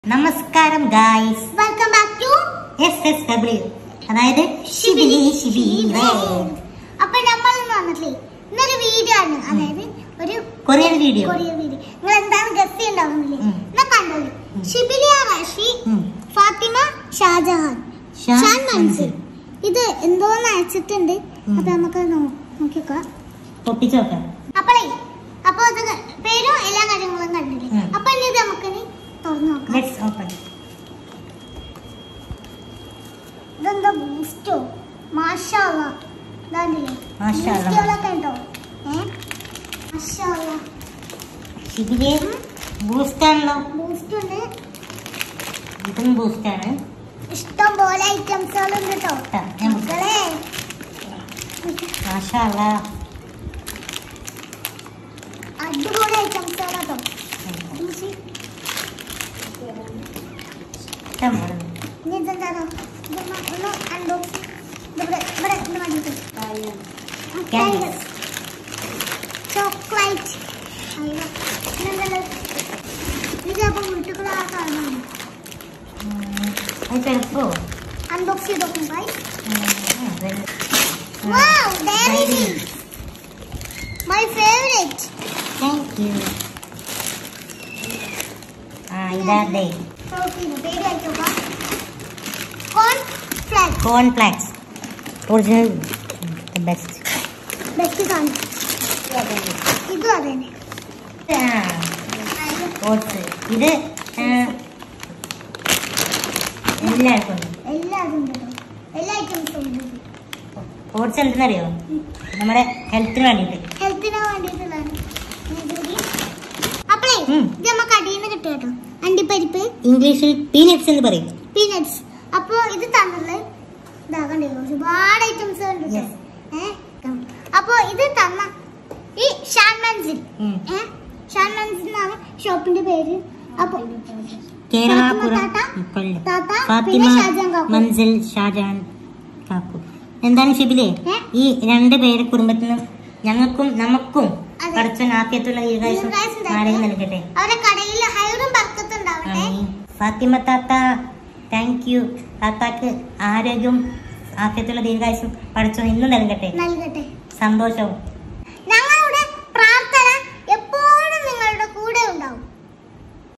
നമസ്കാരം guys, welcome back to SSW, അതായത് ഷിബിലി അപ്പൊ നമ്മൾ വന്നിട്ടില്ലേ ഇന്നൊരു വീഡിയോ ആണ്, അതായത് ഒരു കൊറിയൻ വീഡിയോ. നിങ്ങൾ എന്താണ് ഗസ് ചെയ്യുന്നുണ്ടാവുന്നില്ലേ? എന്നാ കണ്ടോളൂ. ഷിബിലി റാഷി, ഫാത്തിമ ഷാജഹാൻ, ഷാൻ മൻസിൽ. ഇത് എന്തോന്ന് അയച്ചിട്ടുണ്ട്. അപ്പൊ നമുക്ക് നോക്കിക്കോ, പൊട്ടിച്ചു നോക്കാം. അപ്പൊ അത് പേരും എല്ലാ കാര്യങ്ങളും കണ്ടില്ലേ. അപ്പൊ ഇനി ഇത് നമുക്ക് തുറന്നു നോക്കാം. Let's open. ഇതെന്താ ബൂസ്റ്റോ? മാഷാഅല്ലാ, ഇതാണ്ടില്ലേ മാഷാഅല്ലാ. ബൂസ്റ്റോളൊക്കെ ഉണ്ടോ? മാഷാഅല്ലാ, ഷിബിലി ബൂസ്റ്റ് ആണല്ലോ. ബൂസ്റ്റ് ഉണ്ട്, ഇതും ബൂസ്റ്റ് ആണ്. ഇഷ്ടം പോലെ ഐറ്റംസുകളുണ്ട് കേട്ടോ മക്കളെ. മാഷാഅല്ലാ, അടിപൊളി ഐറ്റംസുകളാട്ടോ. ഇഷ്ടം പോലെ. ഇനി ഇതെന്താണോ ഒന്ന് അൺബോക്സ് ചോക്ലേറ്റ്. ഇത് അപ്പൊ വീട്ടുകൾ ആ സാധനമാണ്. അൺബോക്സ് ചെയ്ത് നോക്കും. Wow, Dairy Milk, my favorite. Thank you. ഇതാ കോൺഫ്ലെക്സ് ഒറിജിനൽ, ബെസ്റ്റ് സാധനം. ഇതും അതന്നെ. ഓട്സ്. ഇത് എല്ലാവർക്കും എല്ലാതും ഉണ്ട് കേട്ടോ, എല്ലാ ഐറ്റംസും ഉണ്ട്. ഓട്സ് എന്തെന്നറിയോ? നമ്മുടെ ഹെൽത്തിന് വേണ്ടിയിട്ട്. അപ്പളേ ഇത് നമുക്ക് അടിയിൽ നിന്ന് കിട്ടും കേട്ടോ, അണ്ടിപ്പരിപ്പ്. ഇംഗ്ലീഷിൽ പീനട്സ് എന്ന് പറയും. പീനട്സ്. അപ്പൊ ഇത് തന്നത് ഇതാകണ്ടേ, ഒരുപാട് ഐറ്റംസ് ഉണ്ട്. അപ്പൊ ഇത് തന്ന ഈ ഷാൻ മൻസിൽ, ഷാൻ മൻസിൽ എന്നാണ് ഷോപ്പിന്റെ പേര്. അപ്പൊ ഫാത്തിമ മൻസിൽ ഷാജഹാൻ കാക്കു. എന്താണ് ഷിബിലേ, ഈ രണ്ട് പേര് കുടുംബത്തിൽ നിന്നും ഞങ്ങൾക്കും നമുക്കും പഠിച്ചൻ ആക്കിയത്തുള്ള ആരെങ്കിലും നൽകട്ടെ. അവരുടെ കടയിൽ ഹൈറും ബർക്കത്തുണ്ടാവട്ടെ. ഫാത്തിമ താത്ത, താങ്ക് യു. താത്താക്ക് ആരോഗ്യവും ആക്കിയത്തുള്ള ദീർഘായുസും പഠിച്ചോ ഇന്നും നൽകട്ടെ. നൽകട്ടെ, സന്തോഷവും.